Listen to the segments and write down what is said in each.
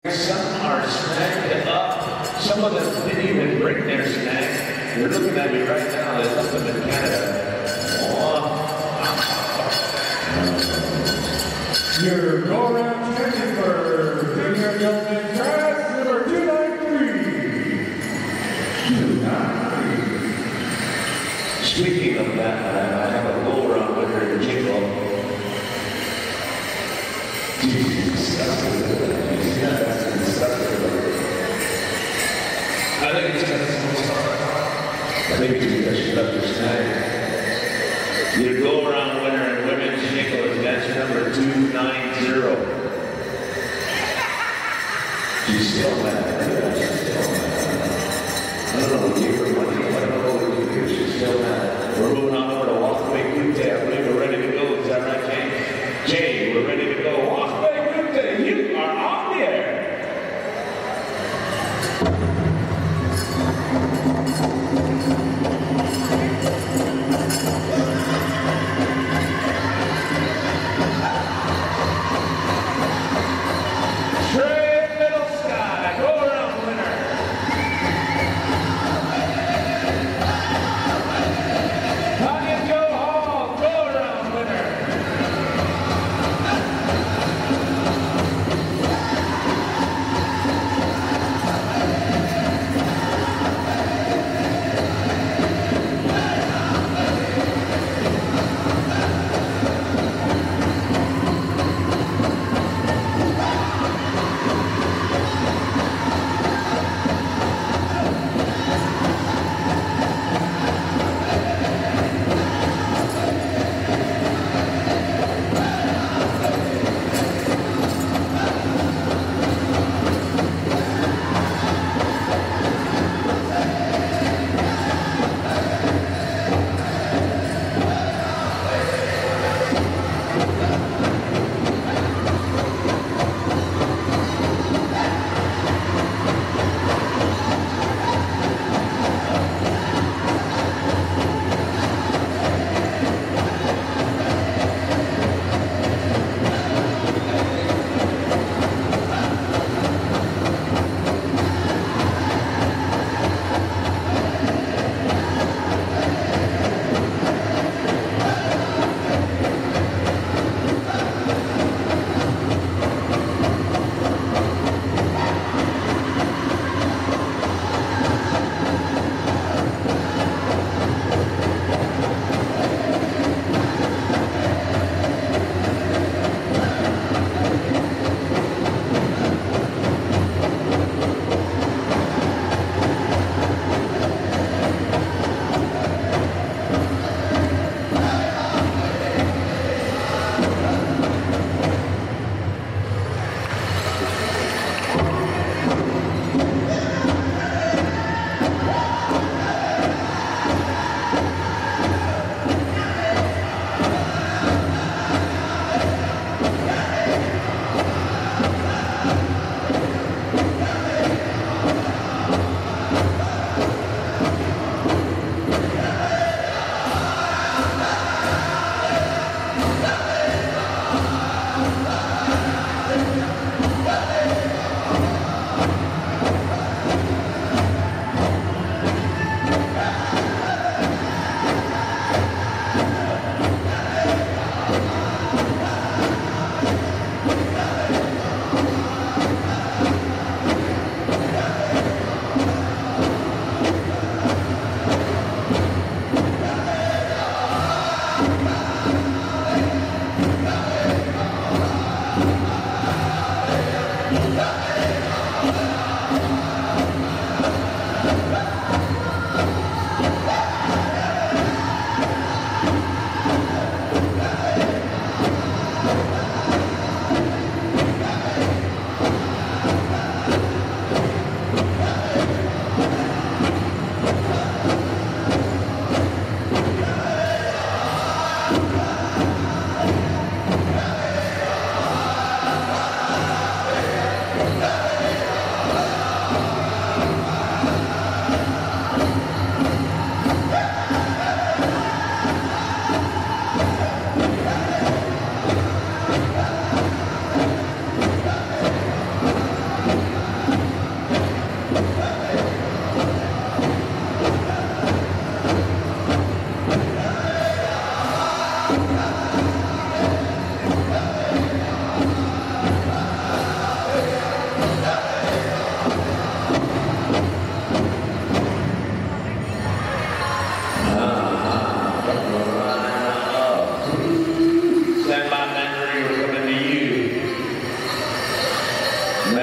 Some are snagged up. Some of them didn't even bring their snag. They're looking at me right now. They left them in Canada. Your go-around champion for junior gentlemen class number 293. 293. Speaking of that, I have a go-around winner in Jingle. I think it's because she left her snag. Your go-around winner in women's Jingle, that's number 290. She's still mad. Yeah, she's still mad. I don't know what gave her money. I don't know what to do. She's still mad. We're moving on over to Walkway Gute. I believe we're ready to go. Is that right, Jay? Jay, we're ready to go. Walkway Gute, you are on the air.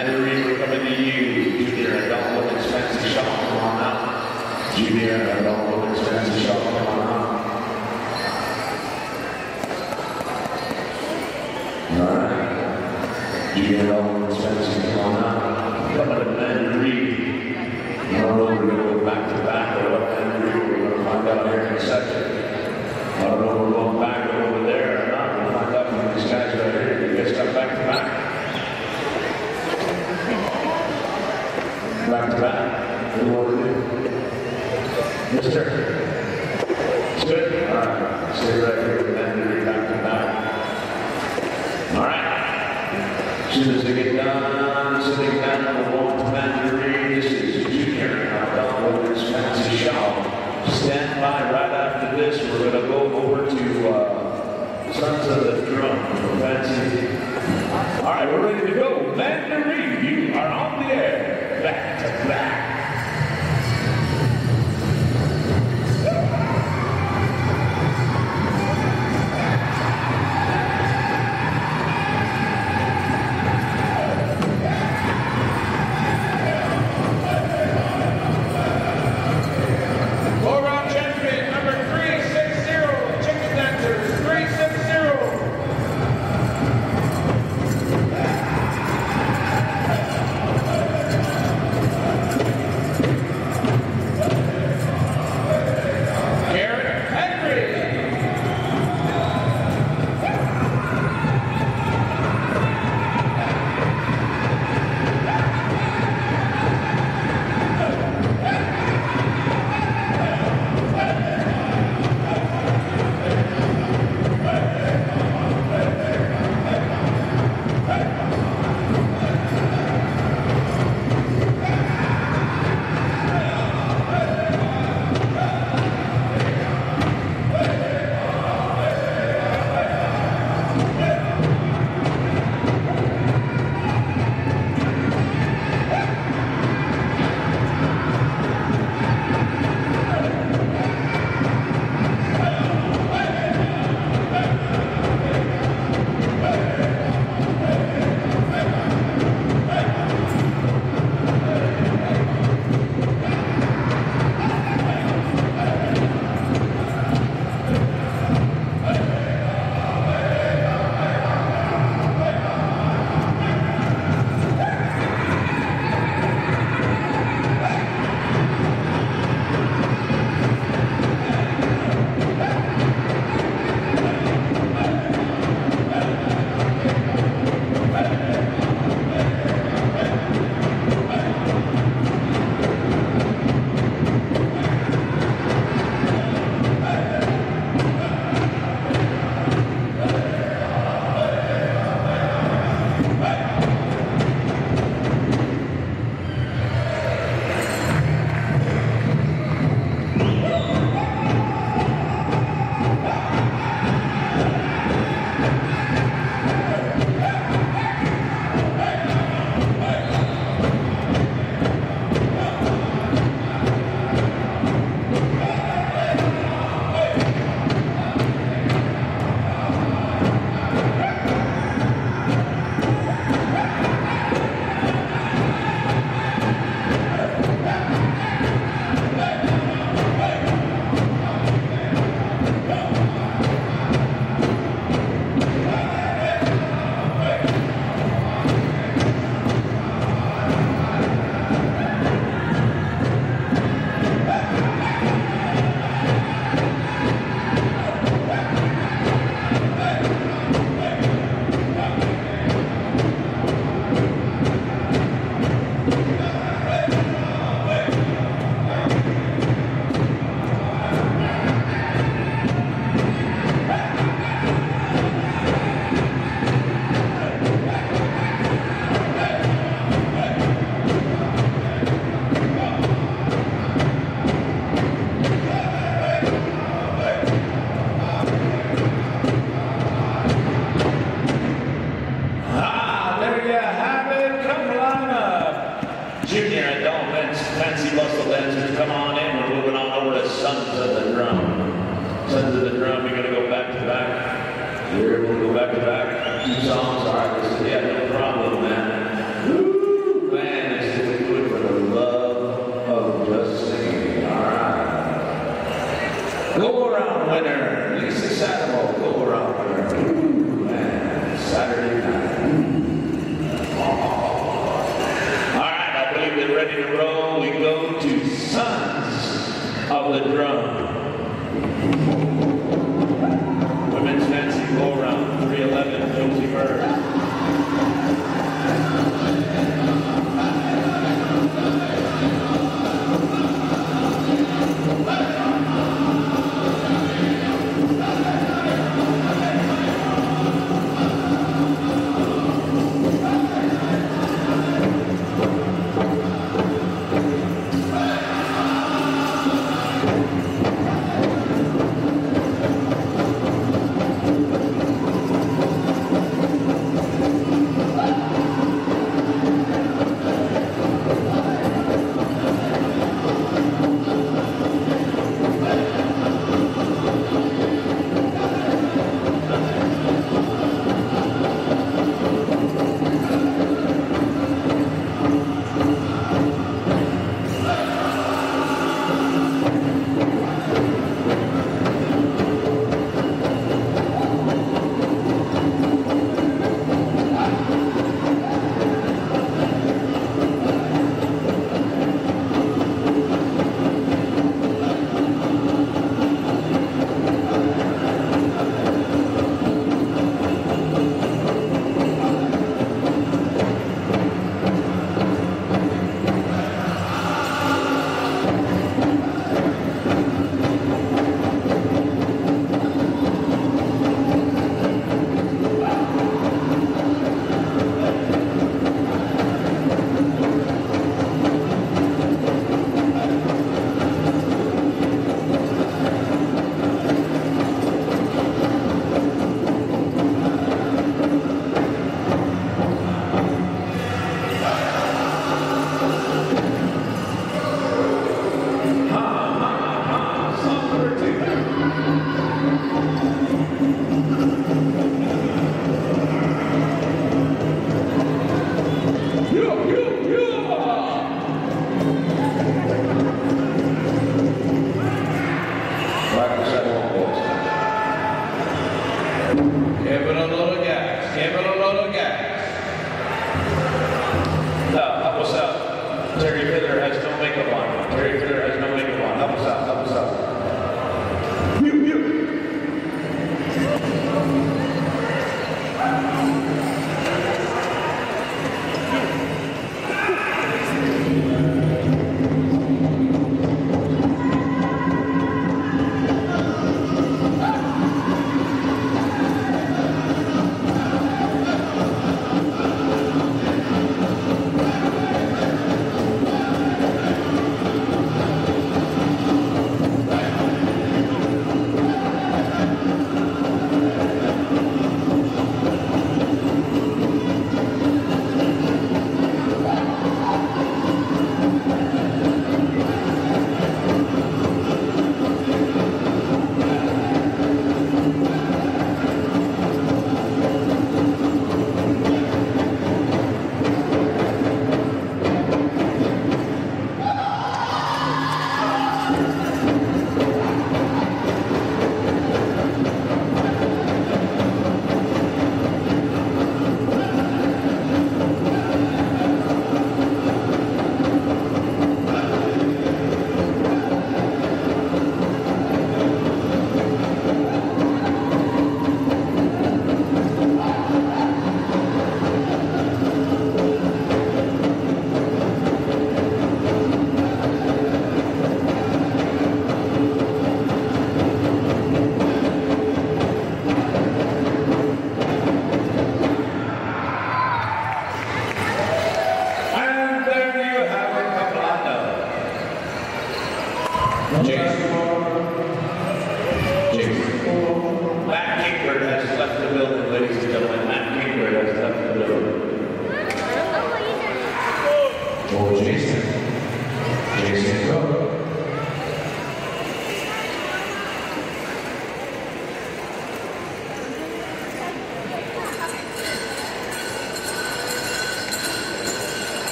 Mandarin, we're coming to you. Junior adult women's fancy shop, come on out. Junior adult women's fancy shop, come on out. All right. Junior adult women's fancy, come on out. Coming to Mandarin. I don't know if we're going to go back to back or what Mandarin. We're going to find out here in a second. I don't know if we're going back over there or not. We'll find out from these guys right here. You guys got back to back? Back to back. What do you want to do? Mister? It's good? All right. Stay right here with Mandarin back to back. All right. As soon as they get done, sitting down, we'll go on to Mandarin. This is Junior adult women's fancy shop. Stand by right after this. We're going to go over to Sons of the Drum. Fancy. All right, we're ready to go. Mandarin, you are on the air. Back to back. Fancy muscle dancers, come on in. We're moving on over to Sons of the Drum. Sons of the Drum, you're going to go back to back. Here, we'll go back to back. 2 songs. All right, yeah, no problem, man. Woo! get ready to roll, we go to Sons of the Drum. Women's fancy go-around, 311, Josie Bird.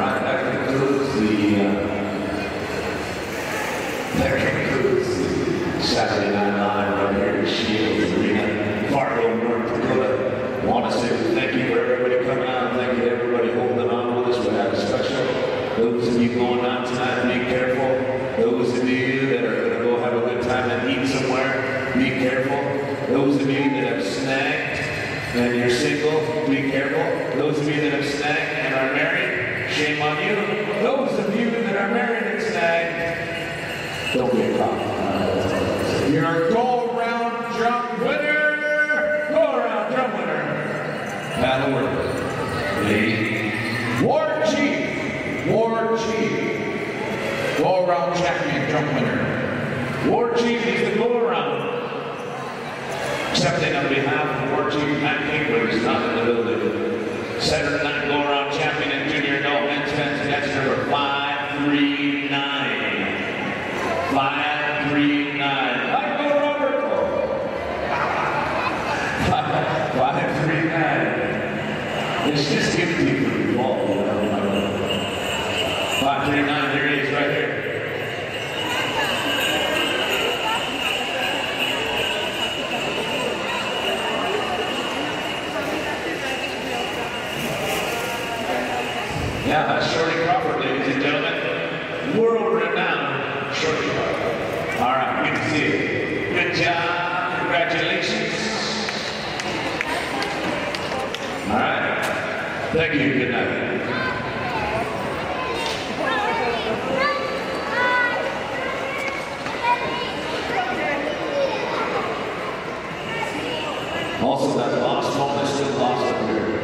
That concludes Saturday Night Live right here at Shields Arena, Fargo, North Dakota. I want to say thank you for everybody coming out. Thank you to everybody holding on with us. We have a special. Those of you going out tonight, be careful. Those of you that are going to go have a good time and eat somewhere, be careful. Those of you that have snagged and you're single, be careful. Those of you that have snagged and are married, shame on you. Those of you that are married and snagged, don't be a cop. Your go-around jump winner! Go-around jump winner! Battle work. War Chief! Go-around champion jump winner. War Chief is the go-around. Accepting on behalf of War Chief Matt Kingler, who's not in the building. Saturday Night Go-Around Champion in Junior Adult Men's Fence, that's number 539. 539. I go Robert. 539. It's just given to you for the ball, you know. 539, here he is right here. Yeah, that's Shorty Crawford, ladies and gentlemen. World-renowned Shorty Crawford. All right, good to see you. Good job. Congratulations. All right. Thank you. Good night. Also, that lost home is still lost up here.